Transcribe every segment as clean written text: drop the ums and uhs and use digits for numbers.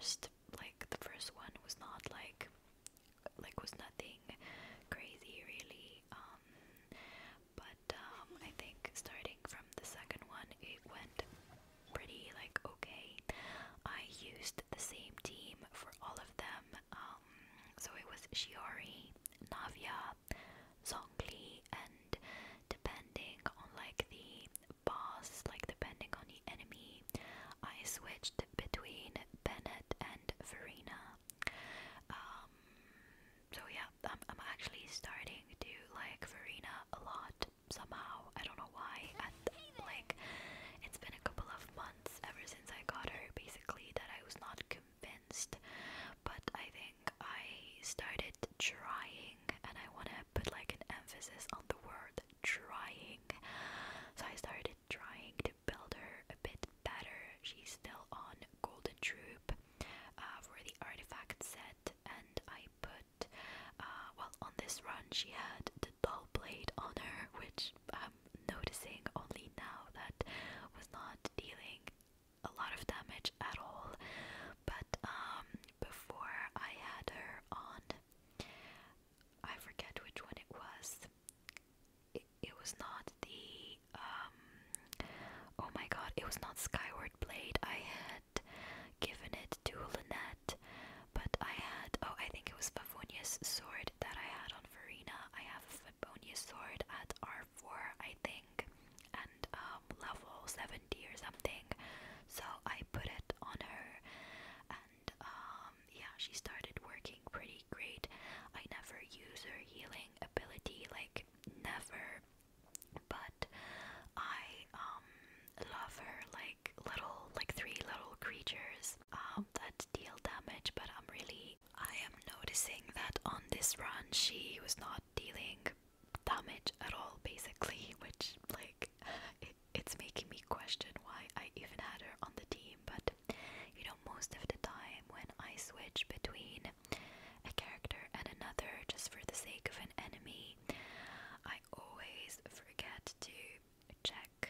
first one was not was nothing crazy really. But I think starting from the second one, it went pretty okay. I used the same team for all of them. So it was Shiori, Navia, Zhongli, and depending on the boss, depending on the enemy, I switched between Bennett and Verena. Um, so yeah, I'm actually starting to like Verena a lot somehow. I don't know why. And it's been a couple of months ever since I got her, basically, that I was not convinced. But I think I started trying, and I want to put an emphasis on the word trying. So I started trying to build her a bit better. She's still on Golden Troop for the artifact set, and I put, on this run she had the dull blade on her, which I'm noticing only now that was not dealing a lot of damage at all. But before I had her on, I forget which one it was. It was not the oh my god, it was not Skyward Blade. I had given it to Lynette, but I think it was Favonia's sword that I had on Verena. I have a Favonia's sword at R4, I think, and level 70 or something. So I put it on her, and yeah, she started working pretty great. I never use her healing ability, never, but I love her three little creatures that deal damage. But I am noticing that on this run she was not dealing damage at all, basically, which it's making me question why I even had her on the team. But most of the time when I switch between a character and another just for the sake of an enemy, I always forget to check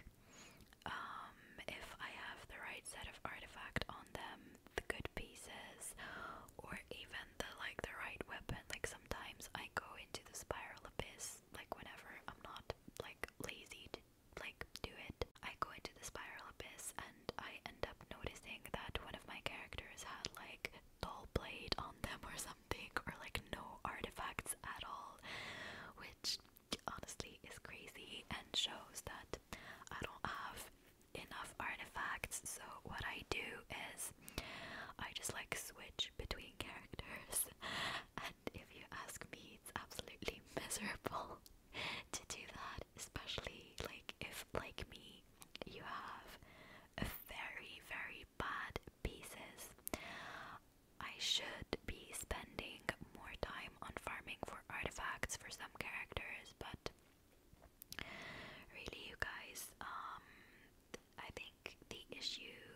if I have the right set of artifact on them, the good pieces, or even the right weapon. Sometimes I go into the Spiral Abyss, whenever I'm not lazy to do it. I go into the Spiral Abyss and I end up noticing that one of my characters had dull blade on them or something, or no artifacts at all, which honestly is crazy and shows that I don't have enough artifacts. So what I do is I just switch between characters, and if you ask me, it's absolutely miserable to do that, especially if, like me, you have a very bad pieces. I should be spending more time on farming for artifacts for some characters, but really, you guys, I think the issue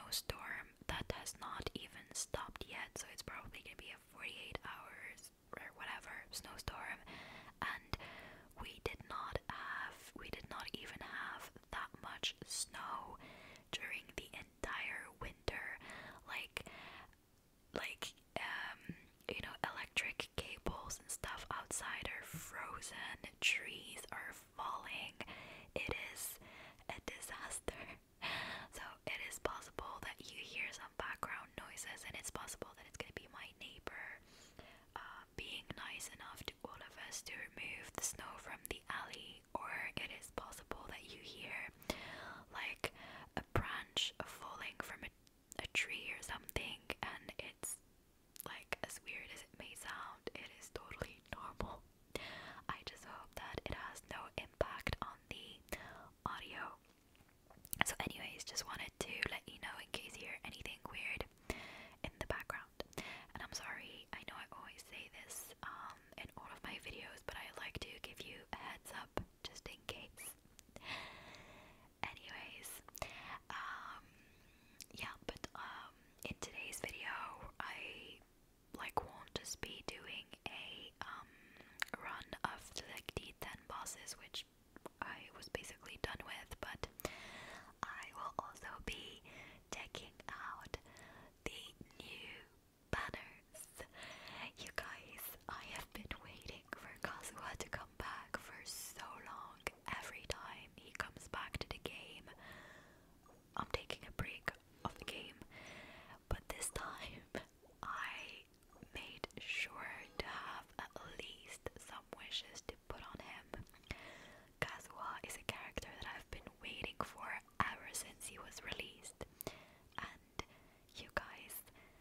snowstorm that has not even stopped yet, so it's probably gonna be a 48 hours or whatever snowstorm. And we did not even have that much snow during the entire winter. Like electric cables and stuff outside are frozen, trees are falling. It is a disaster. So it is possible that you hear some background noises, and it's possible that it's gonna be my neighbor being nice enough to all of us to remove the snow from the alley, or it is possible that you hear like a branch falling from a tree or something, and it's like, as weird as it may sound, it is totally normal. I just hope that it has no impact on the audio. So anyways, just wanted to let you know in case you hear anything weird in the background. And I'm sorry, I know I always say this in all of my videos, but I like to give you a heads up just in case. Anyways, yeah, but in today's video, I won't just be doing a run of like the 10 bosses, which I was basically done with, but I will also be taking out the new banners. You guys, I have been waiting for Kazuha to come back for so long. Every time he comes back to the game, I'm taking a break of the game, but this time I made sure to have at least some wishes to put on him. Kazuha is a character that I've been waiting for ever since he was released, and you guys,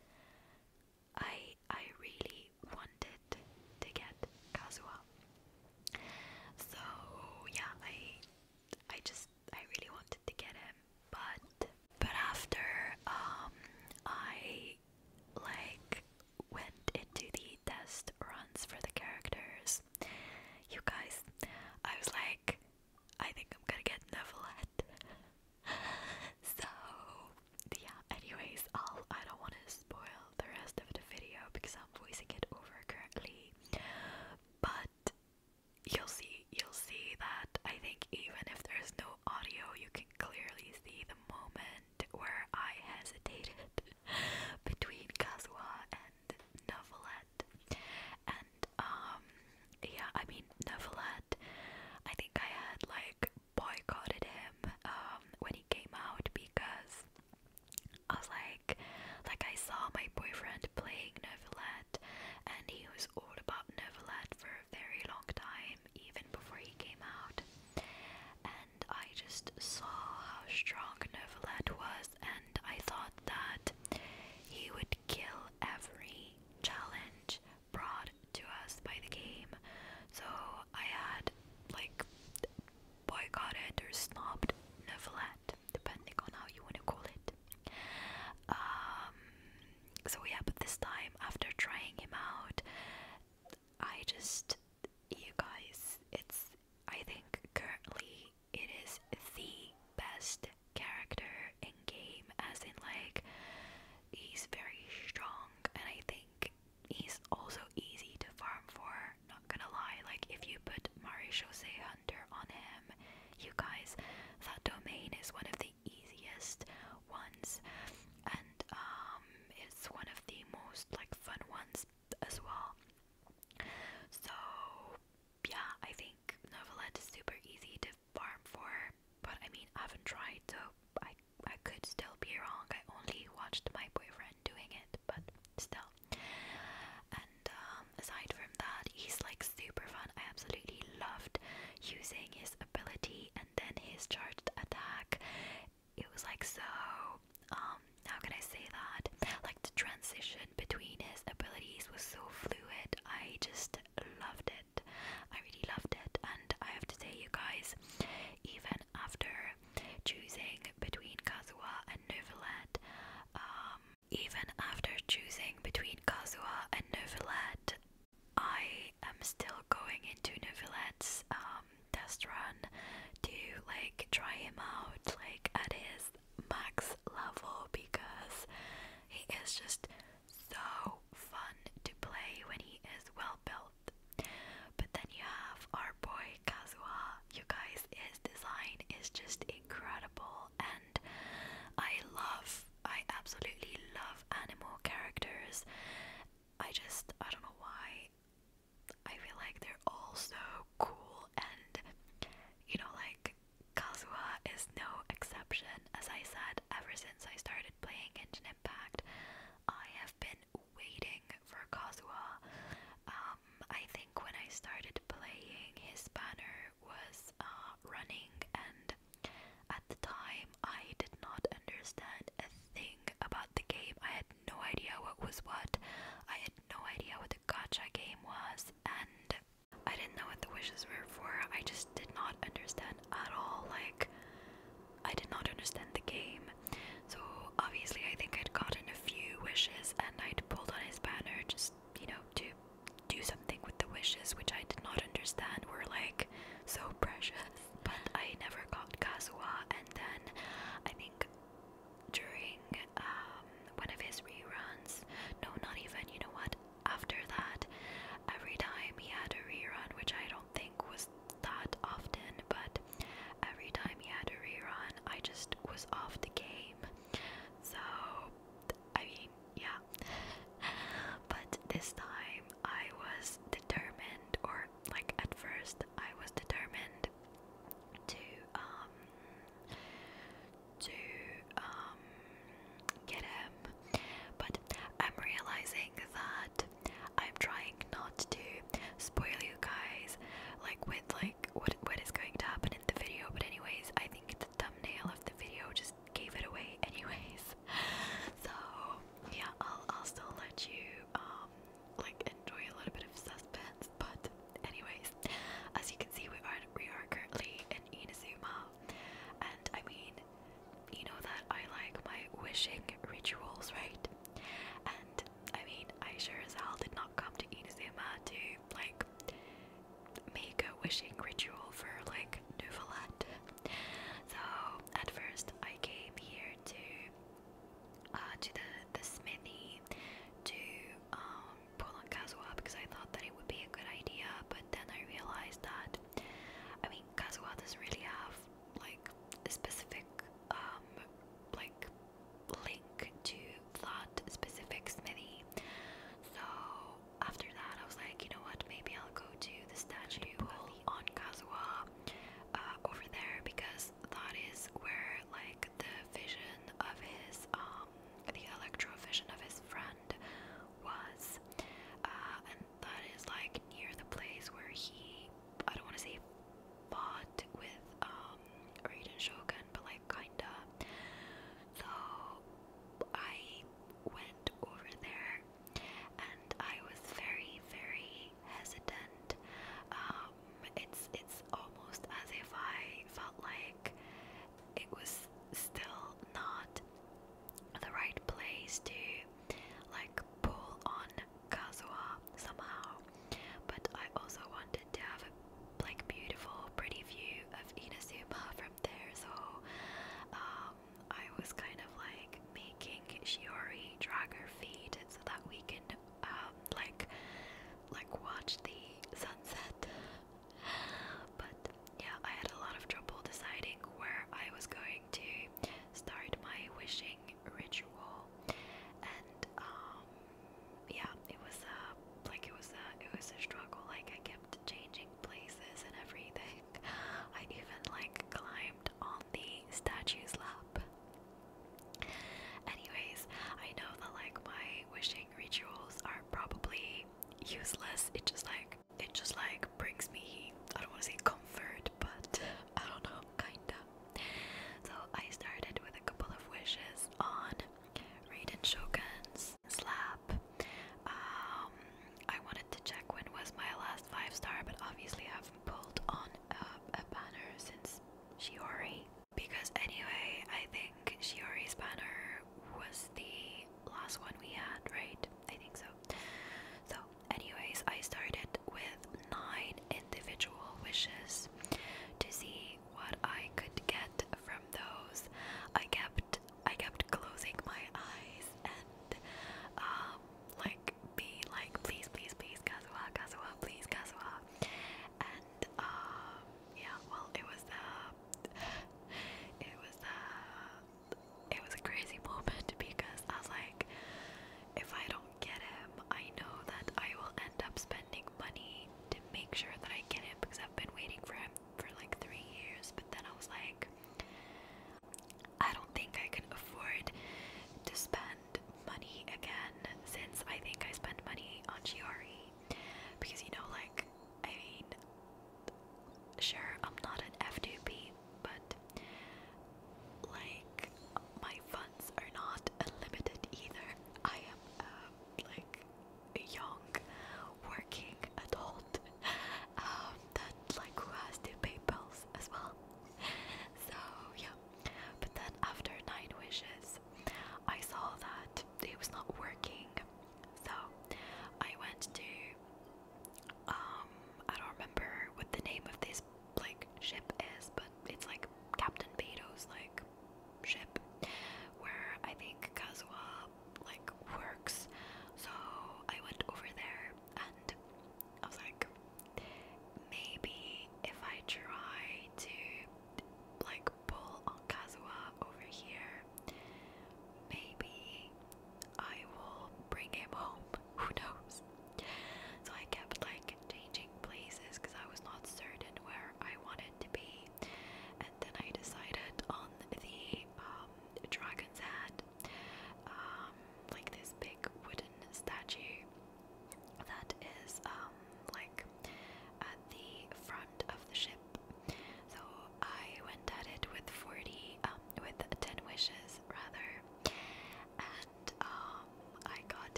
I really wanted to get Kazuha. So yeah, I really wanted to get him, but after I went into the test runs for the characters, you guys, I was like, I think I'm gonna get Neuvillette. So yeah, anyways, I don't want to spoil the rest of the video because I'm voicing it over currently, but you'll see that I think even if there's no audio, you can clearly see the moment where I hesitated between Kazuha and Neuvillette. And yeah, I mean Neuvillette, I think I had boycotted him when he came out because I was like I saw my boyfriend playing Neuvillette, and he was all about Neuvillette for a very long time, even before he came out. And I just saw how strong Neuvillette was, and I thought that he would kill every challenge brought to us by the game. So I had boycotted or snobbed Neuvillette, depending on how you want to call it. So yeah, but this time, after trying him out, you guys, I think currently it is the best character in game, as in he's very strong, and I think he's also easy to farm for, not gonna lie. If you put Marechaussee Hunter on him, you guys, that domain is one of the easiest ones, and it's one of the most fun ones as well. So yeah, I think Neuvillette is super easy to farm for, but I mean, I haven't tried, so I could still be wrong. I only watched my boyfriend doing it, but still. And aside from that, he's super fun. I absolutely loved using his ability and then his charged attack. It was so how can I say that? The transition between his abilities was so fluid. I just loved it. I really loved it. And I have to say, you guys, even after choosing between Kazuha and Neuvillette, I am still going into Neuvillette's test run to try him out at his max level, because is just so fun to play when he is well built. But then you have our boy Kazuha. You guys, his design is just incredible, and I absolutely love animal characters. I don't know why, I feel like they're all so cool, and like Kazuha is no exception. As I said, ever since I started playing Genshin Impact, I have been waiting for Kazuha. I think when I started playing, his banner was running, and at the time I did not understand a thing about the game. I had no idea what was what. I had no idea what the gacha game was, and I didn't know what the wishes were for. I just did not understand at all. Like, I did not understand the game. So obviously I think I'd gotten a few wishes and I'd pulled on his banner just, to do something with the wishes, which I did not understand were like so precious. But I never got Kazuha, and then I think during one of his reruns, no, not even, you know what, after that, every time he had a rerun, which I don't think was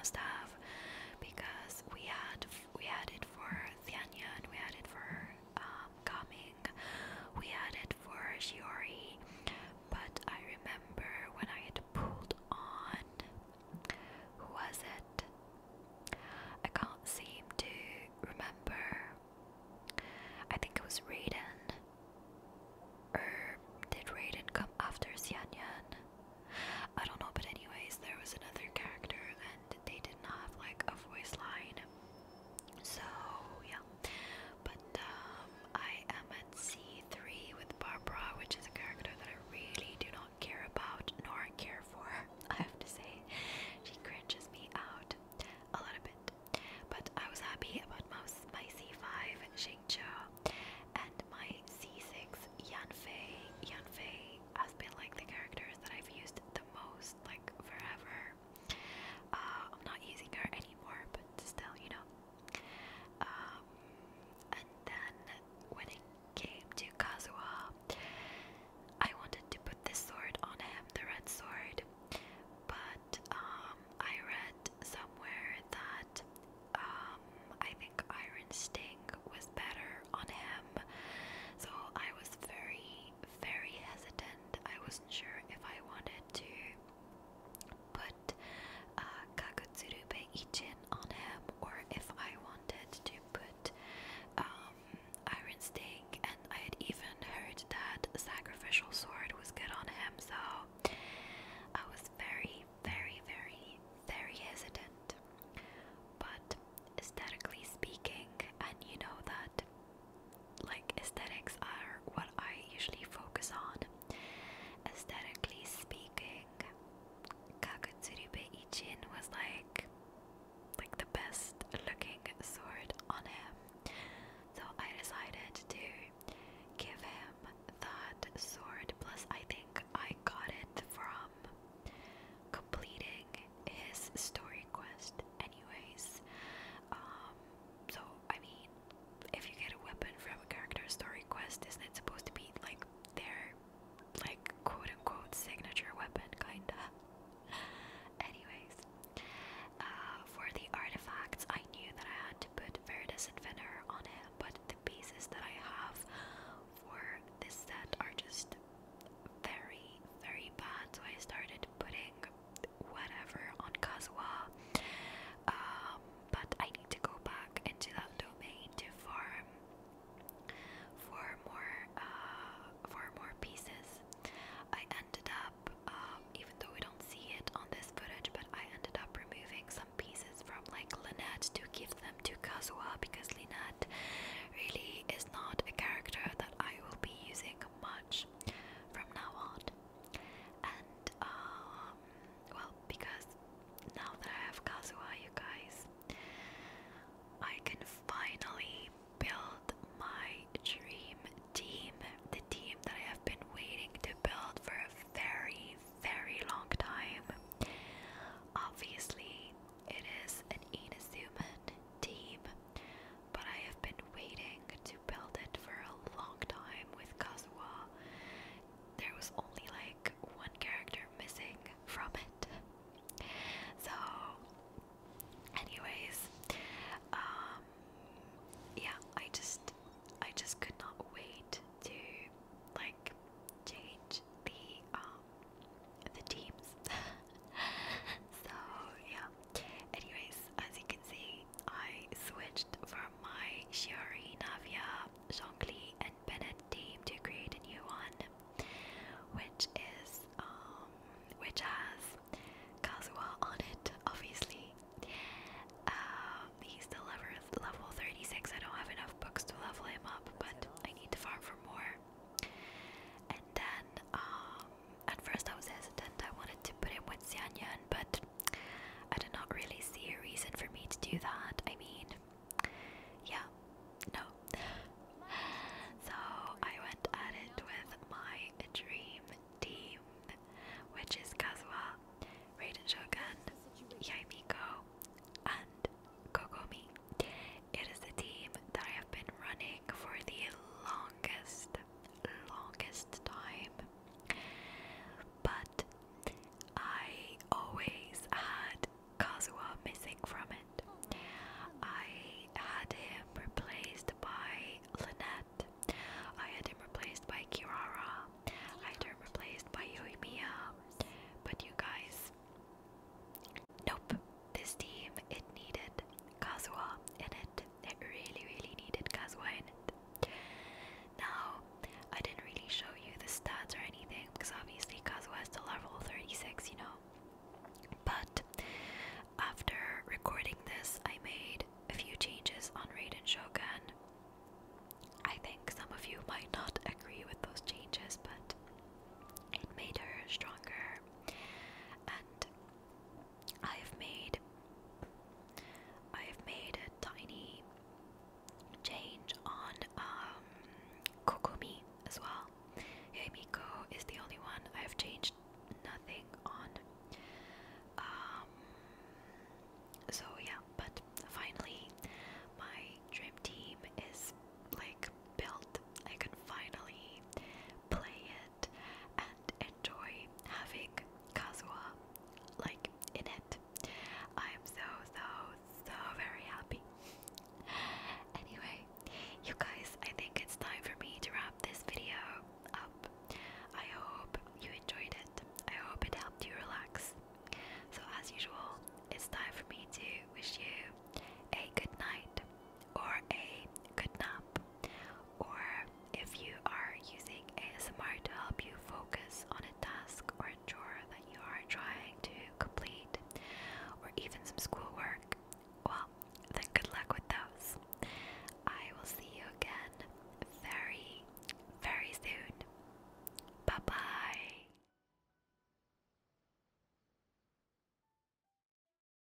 must have, because we had it for Thianyan, we had it for Kaming, we had it for Shiori, but I remember when I had pulled on, who was it? I can't seem to remember. I think it was Raiden. Or did Raiden come after Xianyan? I don't know, but anyways, there was another character and they did not recording